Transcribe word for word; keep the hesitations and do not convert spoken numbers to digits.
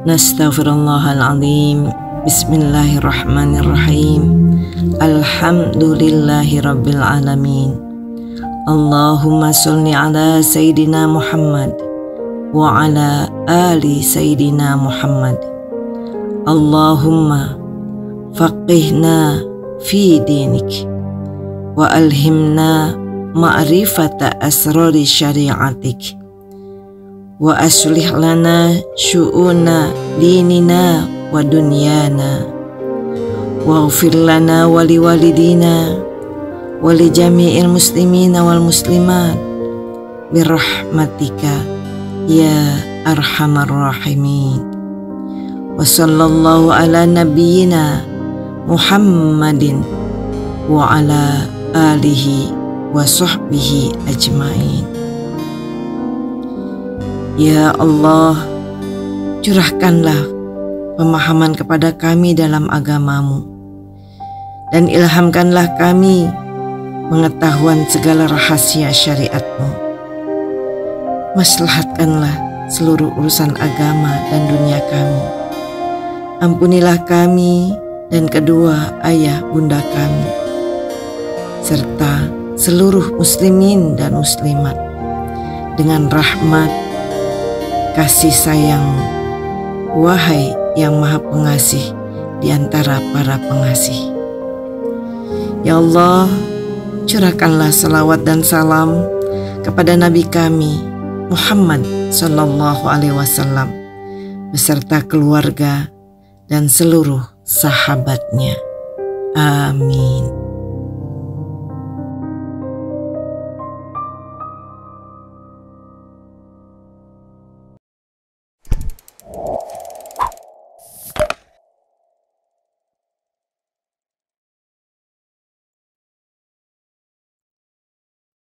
Nastaghfirullahaladzim. Bismillahirrahmanirrahim. Alhamdulillahi rabbil alamin. Allahumma sholli ala Sayyidina Muhammad wa ala ali Sayyidina Muhammad. Allahumma faqihna fi dinik wa alhimna ma'rifata asrari syariatik wa aslih lana syu'una dinina wa dunyana waghfir lana wa liwalidina wa li jami'il muslimina wal muslimat birahmatika ya arhamar rahimin. Wa sallallahu ala nabiyyina Muhammadin wa ala alihi wa sahbihi ajmain. Ya Allah, curahkanlah pemahaman kepada kami dalam agamamu, dan ilhamkanlah kami pengetahuan segala rahasia syariatmu. Maslahatkanlah seluruh urusan agama dan dunia kami. Ampunilah kami dan kedua ayah bunda kami, serta seluruh muslimin dan muslimat dengan rahmat kasih sayang, wahai yang maha pengasih di antara para pengasih. Ya Allah, curahkanlah salawat dan salam kepada Nabi kami Muhammad Sallallahu Alaihi Wasallam beserta keluarga dan seluruh sahabatnya. Amin.